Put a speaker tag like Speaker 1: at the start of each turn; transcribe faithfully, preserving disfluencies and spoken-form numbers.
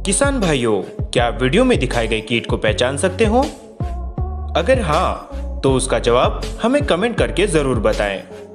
Speaker 1: किसान भाइयों, क्या आप वीडियो में दिखाए गए कीट को पहचान सकते हो? अगर हाँ, तो उसका जवाब हमें कमेंट करके जरूर बताएं।